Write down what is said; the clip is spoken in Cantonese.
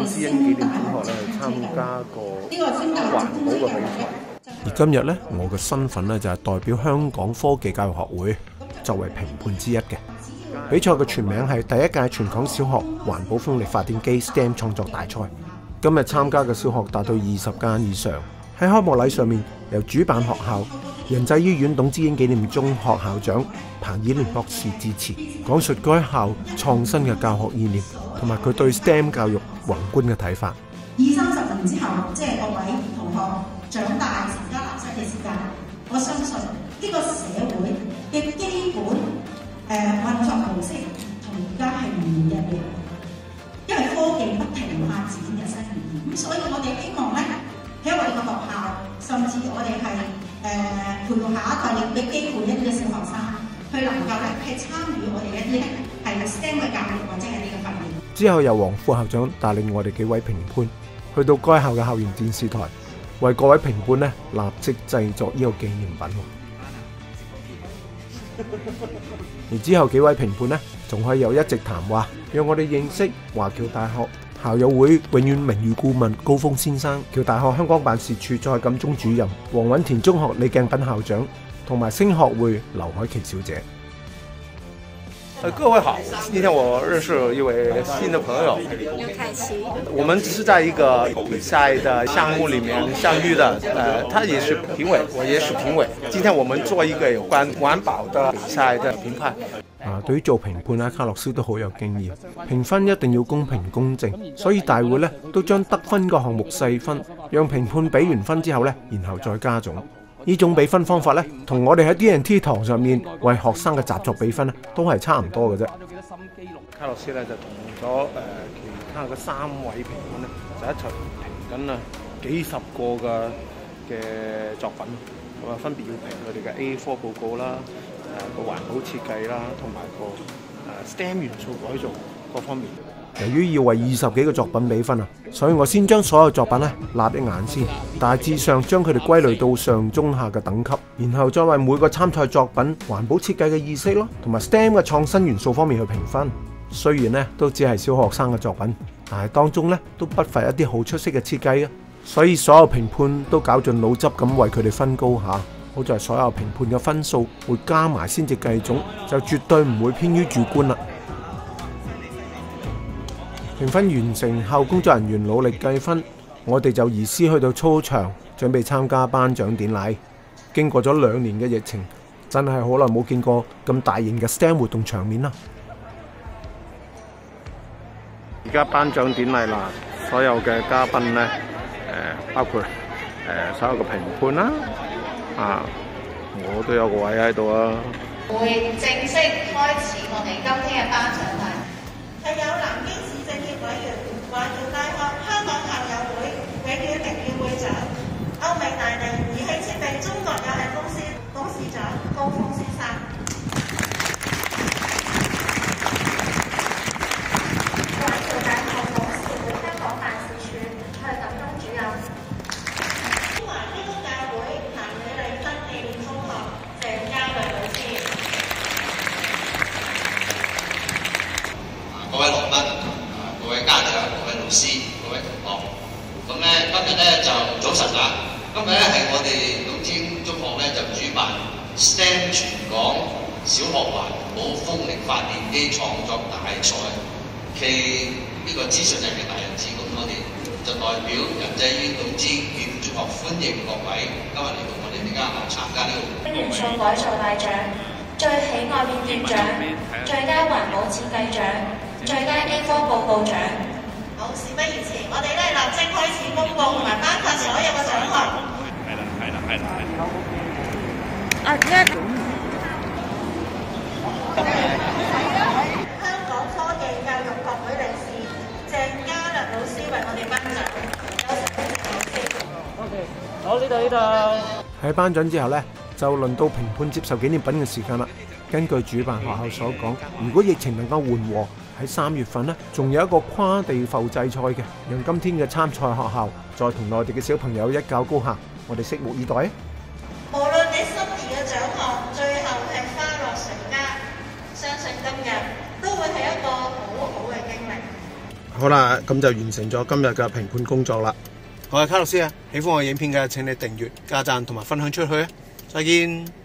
知恩紀念中學咧參加個環保嘅比賽。而今日咧，我嘅身份咧就係代表香港科技教育學會作為評判之一嘅。比賽嘅全名係第一屆全港小學環保風力發電機 STEM 創作大賽。今日參加嘅小學達到20間以上。喺開幕禮上面，由主辦學校仁濟醫院董知恩紀念中學校長彭以蓮博士致辭，講述該校創新嘅教學意念同埋佢對 STEM 教育宏觀嘅睇法。 20-30年之後，即係各位同學長大成家立室嘅時間，我相信呢個社會嘅基本運作模式同而家係唔一樣，因為科技不停發展日新月異，咁所以我哋希望咧喺我哋嘅學校，甚至我哋係培育下一代嘅機會一啲嘅小學生，去能夠咧係參與我哋一啲咧係 STEM 嘅教育或者係呢個訓練。 之後由黃副校長帶領我哋幾位評判去到該校嘅校園電視台，為各位評判咧立即製作呢個紀念品。而之後幾位評判呢，仲可以有一席談話，讓我哋認識華僑大學校友會永遠名譽顧問高峰先生、僑大學香港辦事處蔡錦忠主任、黃允田中學李鏡品校長同埋星學會劉海琪小姐。 各位好，今天我認識一位新的朋友劉凱琪。 我們只是在一個比賽的項目裡面相遇的，他也是評委，我也是評委。今天我們做一個有關環保的比賽的評判。 對於做評判咧，卡洛斯都好有經驗。評分一定要公平公正，所以大會咧都將得分個項目細分，讓評判俾完分之後咧，然後再加總。呢種比分方法咧，同我哋喺 D&T 堂上面為學生嘅習作比分咧，都係差唔多嘅啫。 卡洛斯咧就同咗其他嘅3位評判咧，就一齊評緊幾十個嘅作品，咁啊分別要評佢哋嘅 A4 報告啦、個環保設計啦，同埋個STEM 元素改造各方面。 由於要為20幾個作品比分啊，所以我先將所有作品咧立一眼先，大致上將佢哋歸類到上中下嘅等級，然後再為每個參賽作品環保設計嘅意識咯，同埋 STEM 嘅創新元素方面去評分。雖然咧都只係小學生嘅作品，但係當中咧都不乏一啲好出色嘅設計啊，所以所有評判都絞盡腦汁咁為佢哋分高下。好在所有評判嘅分數會加埋先至計總，就絕對唔會偏於主觀啦。評分完成後，工作人員努力計分，我哋就移師去到操場準備參加頒獎典禮。經過咗2年嘅疫情，真係好耐冇見過咁大型嘅 STEM 活動場面啦。 而家頒獎典禮啦，所有嘅嘉賓呢，包括所有嘅評判啦，我都有個位喺度啊。 會正式開始我哋今天嘅頒獎禮。 係有南京市政協委員、華僑大學香港校友會永遠名譽會長、歐美大地儀器設備中國有限公司董事長高峰先生。華僑大學董事會香港辦事處蔡錦忠主任。中華基督教會譚美麗珍紀念中學鄭嘉慧老師。 各位來賓、各位家長、各位老師、各位同學，咁咧今日咧就早晨啦。今日咧係我哋董知恩中學咧就主辦 STEM 全港小學環保風力發電機創作大賽，暨呢個資訊人嘅大日子。咁我哋就代表仁濟醫院董知恩紀念中學歡迎各位今日嚟到我哋呢間學校參加呢個元素改造大獎、最喜愛變電獎、最佳環保設計獎、最佳 A4 報告獎。 好，事不宜遲，我哋咧立即開始公佈同埋頒發所有嘅獎項。香港科技教育學會理事鄭嘉良老師為我哋頒獎。 好，呢度。 喺頒獎之後呢，就輪到評判接受紀念品嘅時間啦。根據主辦學校所講，如果疫情能夠緩和，喺3月份呢，仲有一個跨地埠際賽嘅，讓今天嘅參賽學校再同內地嘅小朋友一較高下。我哋拭目以待啊！ 無論你心儀嘅獎項最後係花落誰家，相信今日都會係一個好好嘅經歷。 好啦，咁就完成咗今日嘅評判工作啦。我係卡洛斯啊，喜歡我影片嘅請你訂閱、加讚同埋分享出去啊！再見。